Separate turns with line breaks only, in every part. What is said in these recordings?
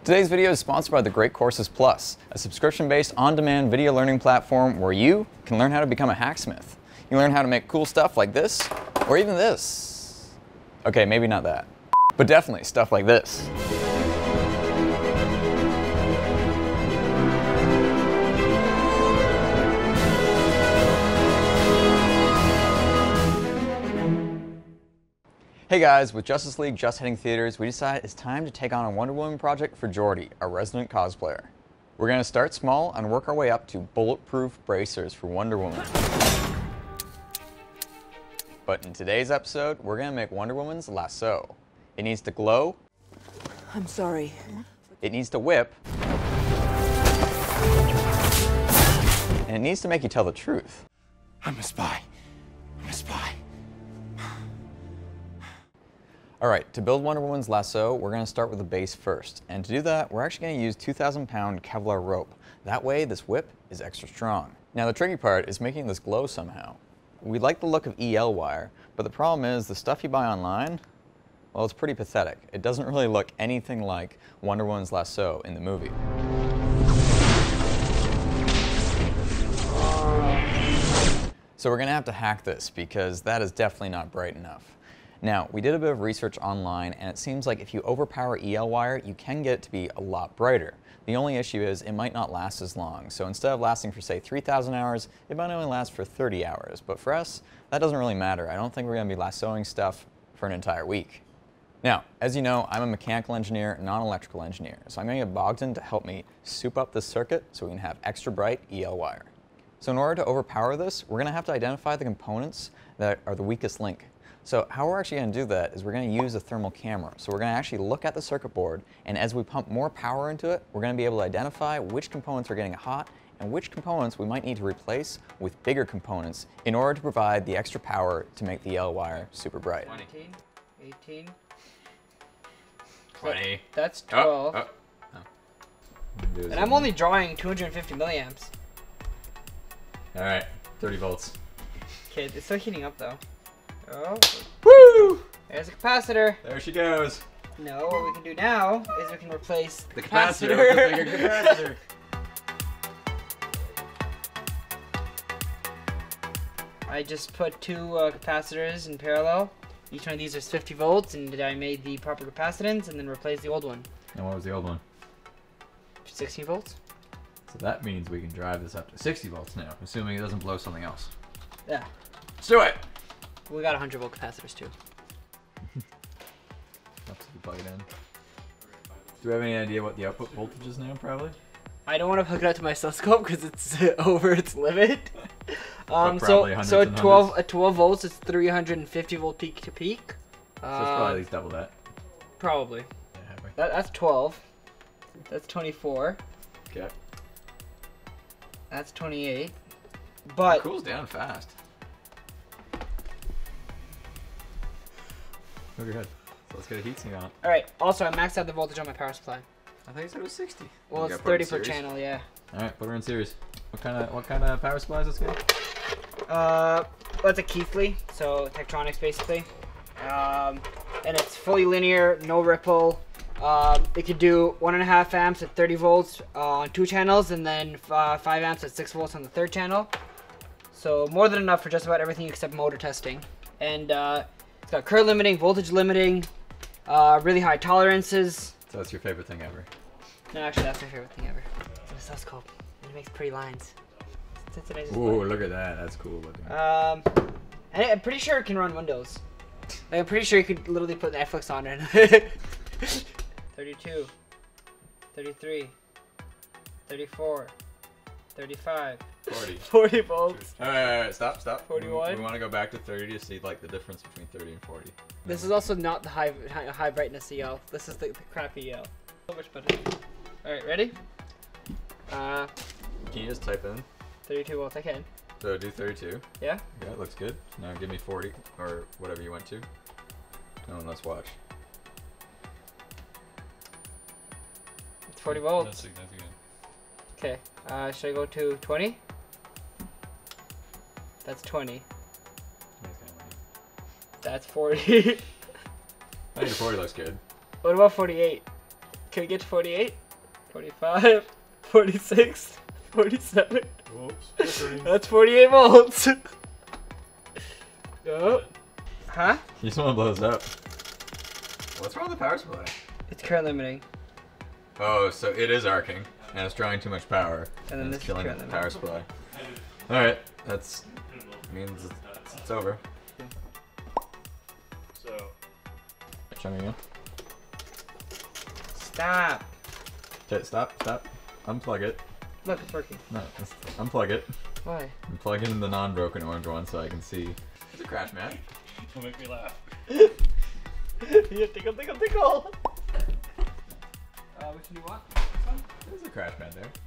Today's video is sponsored by the Great Courses Plus, a subscription-based on-demand video learning platform where you can learn how to become a hacksmith. You learn how to make cool stuff like this, or even this. Okay, maybe not that, but definitely stuff like this. Hey guys, with Justice League just hitting theaters, we decided it's time to take on a Wonder Woman project for Jordy, our resident cosplayer. We're going to start small and work our way up to bulletproof bracers for Wonder Woman. But in today's episode, we're going to make Wonder Woman's lasso. It needs to glow.
I'm sorry.
It needs to whip. And it needs to make you tell the truth.
I'm a spy. I'm a spy.
Alright, to build Wonder Woman's lasso, we're going to start with the base first. And to do that, we're actually going to use 2,000-pound Kevlar rope. That way, this whip is extra strong. Now the tricky part is making this glow somehow. We like the look of EL wire, but the problem is the stuff you buy online, well, it's pretty pathetic. It doesn't really look anything like Wonder Woman's lasso in the movie. So we're going to have to hack this because that is definitely not bright enough. Now, we did a bit of research online, and it seems like if you overpower EL wire, you can get it to be a lot brighter. The only issue is it might not last as long. So instead of lasting for, say, 3,000 hours, it might only last for 30 hours. But for us, that doesn't really matter. I don't think we're going to be lassoing stuff for an entire week. Now, as you know, I'm a mechanical engineer, not an electrical engineer. So I'm going to get Bogdan to help me soup up this circuit so we can have extra bright EL wire. So in order to overpower this, we're going to have to identify the components that are the weakest link. So how we're actually going to do that is we're going to use a thermal camera. So we're going to actually look at the circuit board, and as we pump more power into it, we're going to be able to identify which components are getting hot and which components we might need to replace with bigger components in order to provide the extra power to make the EL wire super bright.
19, 18,
20.
That's 12.
And
And I'm only drawing 250 milliamps.
Alright, 30 volts.
Okay, it's still heating up though. Oh,
Woo!
there's a capacitor.
There she goes.
No, what we can do now is we can replace
The capacitor with the bigger capacitor.
I just put two capacitors in parallel. Each one of these is 50 volts, and I made the proper capacitance and then replaced the old one.
And what was the old one?
16 volts?
So that means we can drive this up to 60 volts now, assuming it doesn't blow something else.
Yeah.
Let's do it!
We got 100 volt capacitors too.
Absolutely plug it in. Do we have any idea what the output voltage is now, probably?
I don't want to hook it up to my oscilloscope because it's over its limit.
Probably hundreds
so
and
at 12 volts, it's 350 volt peak to peak.
So it's probably at least double that.
Probably.
Yeah, halfway.
That's 12. That's 24.
Okay.
That's 28. But
It cools down fast. Move your head. So let's get a heatsink on it.
all right. Also, I maxed out the voltage on my power supply.
I think you said it was 60.
Well,
You
it's
gotta put it in
30 per
series.
channel. Yeah.
All right, put her in series. What kind of power supply is this getting?
Well, it's a Keithley, so Tektronix basically, and it's fully linear, no ripple. It could do 1.5 amps at 30 volts on 2 channels, and then 5 amps at 6 volts on the 3rd channel. So more than enough for just about everything except motor testing. And it's got current limiting, voltage limiting, really high tolerances.
So that's your favorite thing ever.
No, actually, that's my favorite thing ever. It's an oscilloscope, and it makes pretty lines. It's a nice
Ooh, look at that. That's cool looking.
and I'm pretty sure it can run Windows. Like, I'm pretty sure you could literally put Netflix on it. 32, 33, 34, 35,
40.
40 volts.
All right, stop.
41.
We want to go back to 30 to see like the difference between 30 and 40.
This is also not the high brightness EL. This is the crappy EL. So much better. All right, ready?
Can you just type in?
32 volts. I can.
So do 32.
Yeah.
Yeah, it looks good. Now give me 40 or whatever you went to. And let's watch.
It's 40 volts.
That's significant.
Okay. Should I go to 20? That's 20. That's 40.
I think 40 looks good.
What about 48? Can we get to 48? 45, 46, 47.
Whoops.
That's 48 volts. Oh. Huh?
You just want to blow this up. What's wrong with the power supply?
It's current limiting.
Oh, so it is arcing, and it's drawing too much power,
And then
it's
this is
killing
current
the
limit.
power supply. Alright, that's means it's over.
So,
Show me again.
Stop.
Okay, stop. Unplug it.
Look, it's working.
No, unplug it.
Why?
And plug in the non-broken orange one so I can see. It's a crash, man.
don't make me laugh.
Yeah, tickle. Which one do you want? This one?
There's a crash mat there.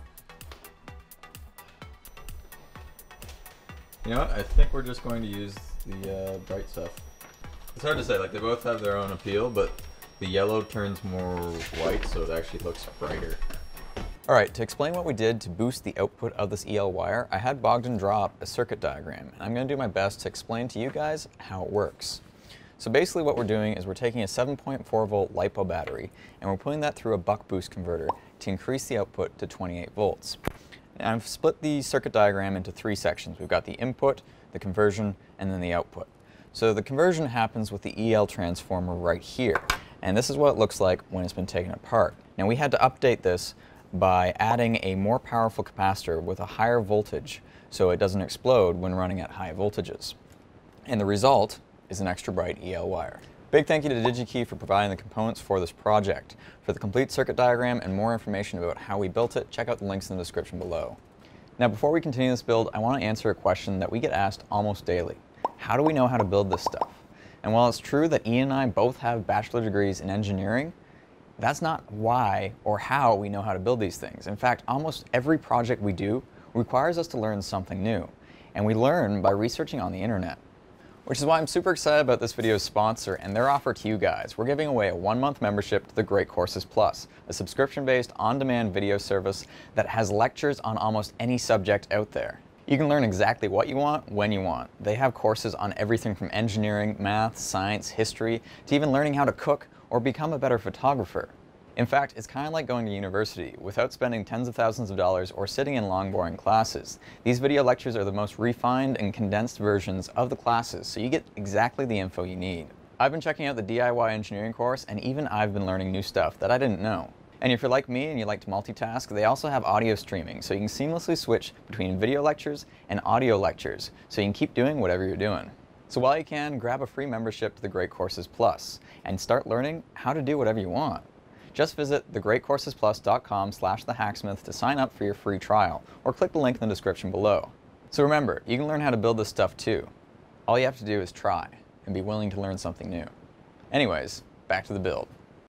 You know what? I think we're just going to use the bright stuff. It's hard to say, like they both have their own appeal, but the yellow turns more white, so it actually looks brighter. Alright, to explain what we did to boost the output of this EL wire, I had Bogdan draw up a circuit diagram, and I'm going to do my best to explain to you guys how it works. So basically what we're doing is we're taking a 7.4 volt LiPo battery, and we're putting that through a buck boost converter to increase the output to 28 volts. Now I've split the circuit diagram into three sections. We've got the input, the conversion, and then the output. So the conversion happens with the EL transformer right here, and this is what it looks like when it's been taken apart. Now we had to update this by adding a more powerful capacitor with a higher voltage so it doesn't explode when running at high voltages. And the result is an extra bright EL wire. Big thank you to DigiKey for providing the components for this project. For the complete circuit diagram and more information about how we built it, check out the links in the description below. Now before we continue this build, I want to answer a question that we get asked almost daily. How do we know how to build this stuff? And while it's true that Ian and I both have bachelor degrees in engineering, that's not why or how we know how to build these things. In fact, almost every project we do requires us to learn something new. And we learn by researching on the internet. Which is why I'm super excited about this video's sponsor and their offer to you guys. We're giving away a 1-month membership to the Great Courses Plus, a subscription-based, on-demand video service that has lectures on almost any subject out there. You can learn exactly what you want, when you want. They have courses on everything from engineering, math, science, history, to even learning how to cook or become a better photographer. In fact, it's kind of like going to university without spending tens of thousands of dollars or sitting in long, boring classes. These video lectures are the most refined and condensed versions of the classes, so you get exactly the info you need. I've been checking out the DIY engineering course, and even I've been learning new stuff that I didn't know. And if you're like me and you like to multitask, they also have audio streaming, so you can seamlessly switch between video lectures and audio lectures, so you can keep doing whatever you're doing. So while you can, grab a free membership to the Great Courses Plus and start learning how to do whatever you want. Just visit thegreatcoursesplus.com/thehacksmith to sign up for your free trial, or click the link in the description below. So remember, you can learn how to build this stuff too. All you have to do is try and be willing to learn something new. Anyways, back to the build.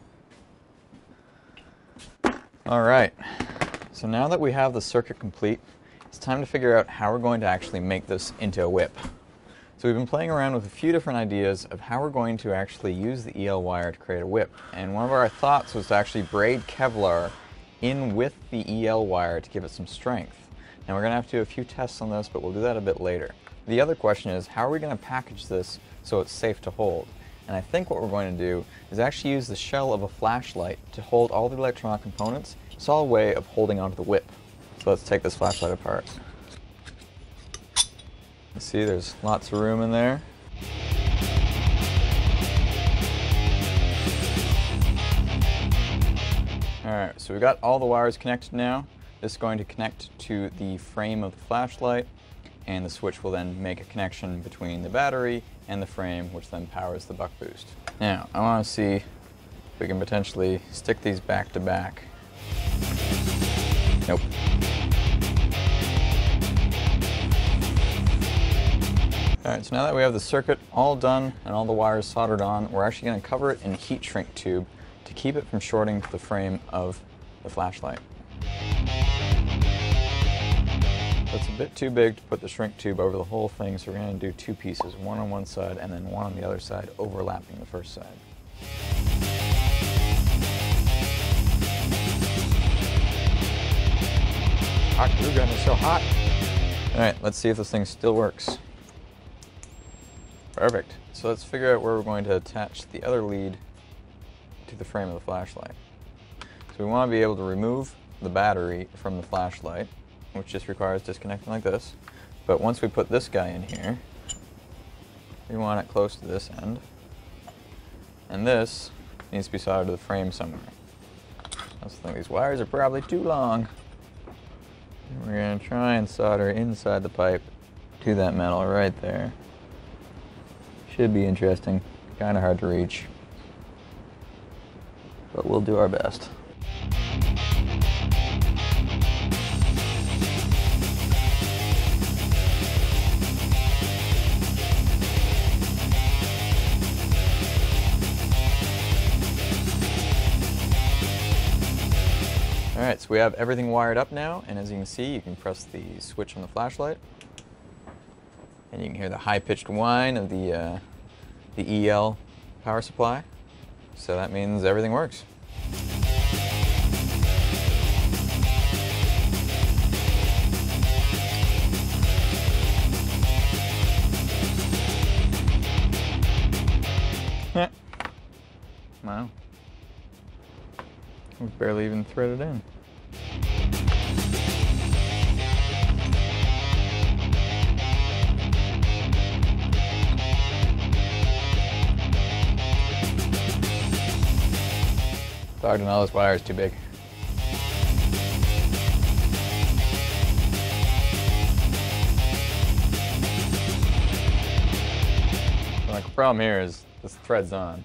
Alright, so now that we have the circuit complete, it's time to figure out how we're going to actually make this into a whip. So we've been playing around with a few different ideas of how we're going to actually use the EL wire to create a whip. And one of our thoughts was to actually braid Kevlar in with the EL wire to give it some strength. Now we're going to have to do a few tests on this, but we'll do that a bit later. The other question is, how are we going to package this so it's safe to hold? And I think what we're going to do is actually use the shell of a flashlight to hold all the electronic components. It's all a way of holding onto the whip. So let's take this flashlight apart. See, there's lots of room in there. Alright, so we've got all the wires connected now. This is going to connect to the frame of the flashlight, and the switch will then make a connection between the battery and the frame, which then powers the buck boost. Now, I want to see if we can potentially stick these back to back. Nope. Alright, so now that we have the circuit all done and all the wires soldered on, we're actually going to cover it in a heat shrink tube to keep it from shorting to the frame of the flashlight. It's a bit too big to put the shrink tube over the whole thing, so we're going to do two pieces, one on one side and then one on the other side, overlapping the first side. Hot glue gun is so hot! Alright, let's see if this thing still works. Perfect. So let's figure out where we're going to attach the other lead to the frame of the flashlight. So we want to be able to remove the battery from the flashlight, which just requires disconnecting like this. But once we put this guy in here, we want it close to this end. And this needs to be soldered to the frame somewhere. I also think these wires are probably too long. And we're going to try and solder inside the pipe to that metal right there. Should be interesting. Kind of hard to reach. But we'll do our best. Alright, so we have everything wired up now, and as you can see, you can press the switch on the flashlight, and you can hear the high-pitched whine of the EL power supply. So that means everything works. Wow. We've barely even threaded in. Soldering all this wire is too big. So like, the problem here is this thread's on.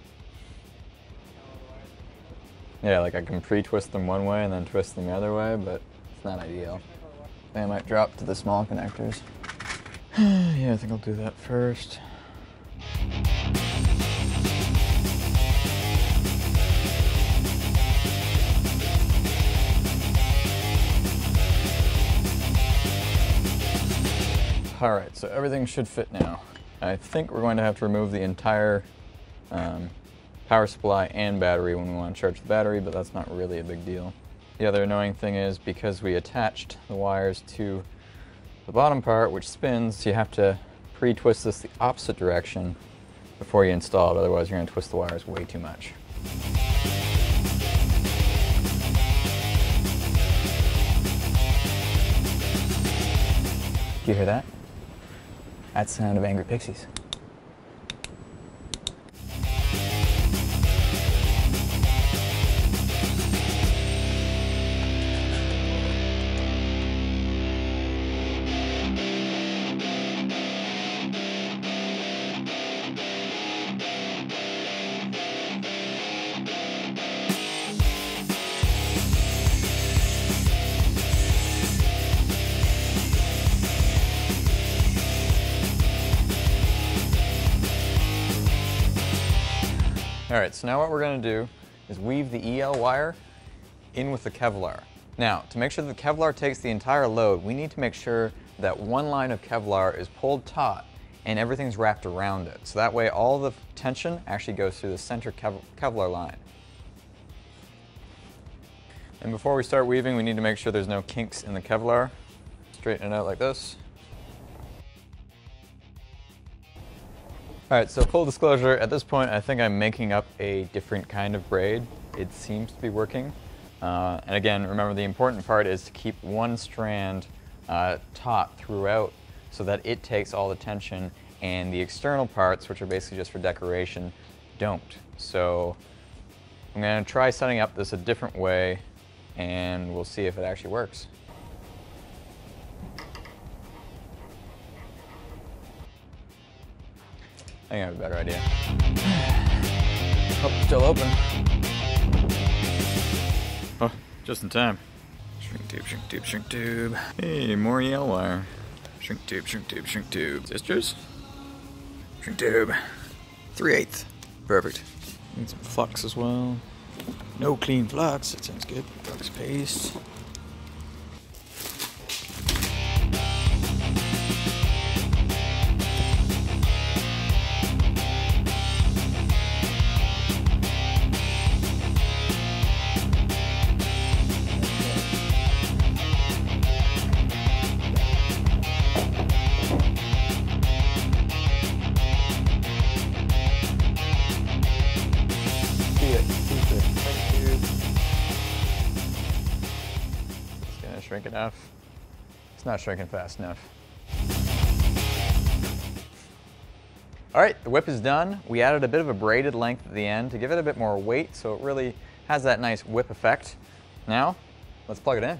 Yeah, like I can pre-twist them one way and then twist them the other way, but it's not ideal. I might drop to the small connectors. Yeah, I think I'll do that first. Alright, so everything should fit now. I think we're going to have to remove the entire power supply and battery when we want to charge the battery, but that's not really a big deal. The other annoying thing is because we attached the wires to the bottom part, which spins, you have to pre-twist this the opposite direction before you install it, otherwise you're going to twist the wires way too much. Do you hear that? That's the sound of angry pixies. Alright, so now what we're going to do is weave the EL wire in with the Kevlar. Now, to make sure that the Kevlar takes the entire load, we need to make sure that one line of Kevlar is pulled taut and everything's wrapped around it. So that way all the tension actually goes through the center Kevlar line. And before we start weaving, we need to make sure there's no kinks in the Kevlar. Straighten it out like this. Alright, so full disclosure, at this point I think I'm making up a different kind of braid. It seems to be working. And again, remember the important part is to keep one strand taut throughout so that it takes all the tension and the external parts, which are basically just for decoration, don't. So I'm going to try setting up this a different way and we'll see if it actually works. I think I have a better idea. Oh, still open. Oh, just in time. Shrink tube, shrink tube, shrink tube. Hey, more EL wire. Shrink tube, shrink tube, shrink tube. Sisters? Shrink tube. 3/8. Perfect. Need some flux as well. No clean flux, that sounds good. Flux paste. It's not shrinking fast enough. All right, the whip is done. We added a bit of a braided length at the end to give it a bit more weight so it really has that nice whip effect. Now, let's plug it in.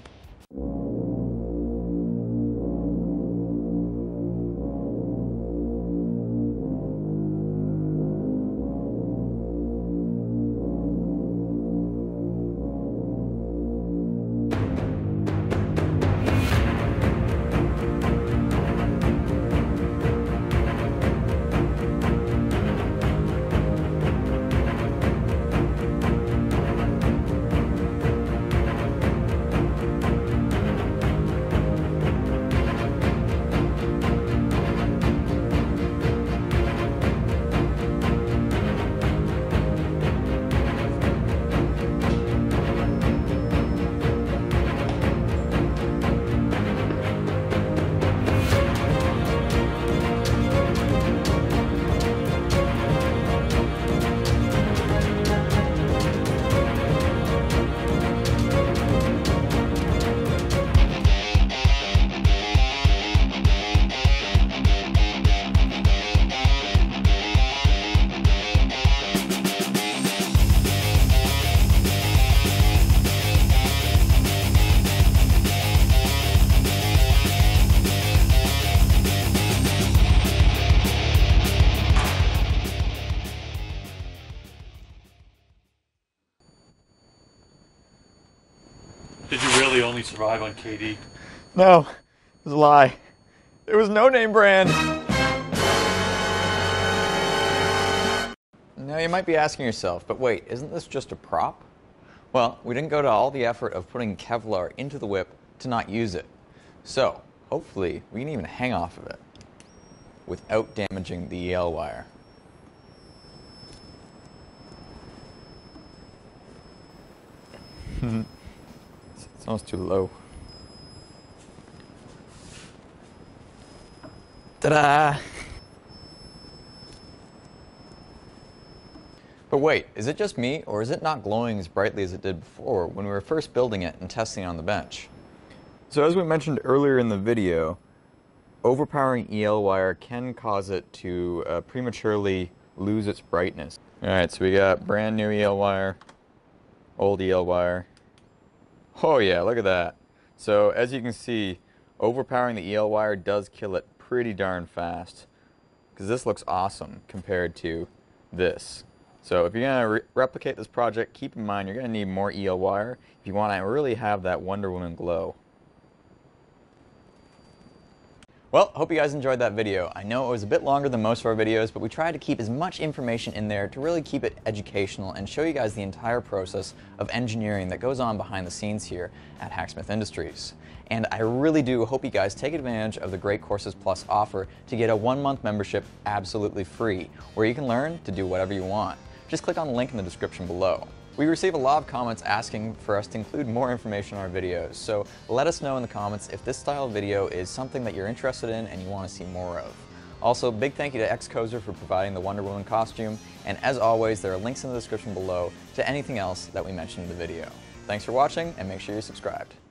Did you really only survive on KD?
No, it was a lie. There was no name brand. Now you might be asking yourself, but wait, isn't this just a prop? Well, we didn't go to all the effort of putting Kevlar into the whip to not use it. So, hopefully, we can even hang off of it without damaging the EL wire. It's almost too low. Ta-da! But wait, is it just me, or is it not glowing as brightly as it did before when we were first building it and testing it on the bench? So as we mentioned earlier in the video, overpowering EL wire can cause it to prematurely lose its brightness. Alright, so we got brand new EL wire, old EL wire. Oh yeah, look at that. So as you can see, overpowering the EL wire does kill it pretty darn fast, because this looks awesome compared to this. So if you're going to replicate this project, keep in mind you're going to need more EL wire if you want to really have that Wonder Woman glow. Well, hope you guys enjoyed that video. I know it was a bit longer than most of our videos, but we tried to keep as much information in there to really keep it educational and show you guys the entire process of engineering that goes on behind the scenes here at Hacksmith Industries. And I really do hope you guys take advantage of the Great Courses Plus offer to get a 1-month membership absolutely free, where you can learn to do whatever you want. Just click on the link in the description below. We receive a lot of comments asking for us to include more information in our videos, so let us know in the comments if this style of video is something that you're interested in and you want to see more of. Also, big thank you to Xcozer for providing the Wonder Woman costume, and as always, there are links in the description below to anything else that we mentioned in the video. Thanks for watching, and make sure you're subscribed.